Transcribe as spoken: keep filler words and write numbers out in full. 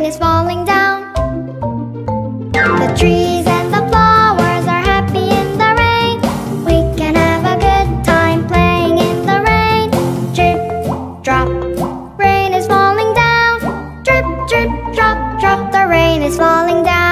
is falling down. The trees and the flowers are happy in the rain. We can have a good time playing in the rain. Drip, drop, rain is falling down. Drip, drip, drop, drop, the rain is falling down.